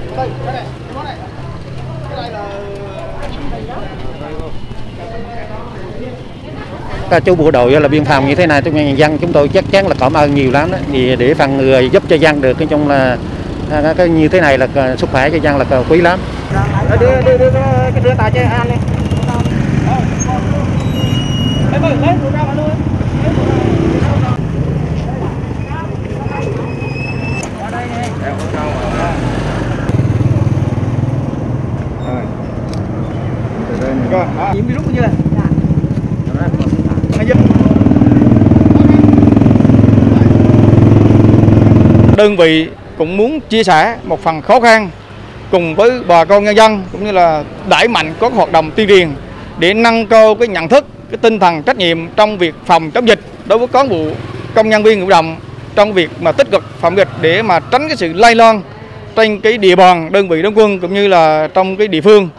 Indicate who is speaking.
Speaker 1: Các chú bộ đội là biên phòng như thế này, nhân dân chúng tôi chắc chắn là cảm ơn nhiều lắm đó. Thì để phần người giúp cho dân được, nói chung là cái như thế này là sức khỏe cho dân là quý lắm. Đưa tài cho anh đi.
Speaker 2: Nhiễm virus chưa? Đơn vị cũng muốn chia sẻ một phần khó khăn cùng với bà con nhân dân, cũng như là đẩy mạnh các hoạt động tuyên truyền để nâng cao cái nhận thức, cái tinh thần trách nhiệm trong việc phòng chống dịch đối với cán bộ công nhân viên lao động, trong việc mà tích cực phòng dịch để mà tránh cái sự lây lan trên cái địa bàn đơn vị đóng quân cũng như là trong cái địa phương.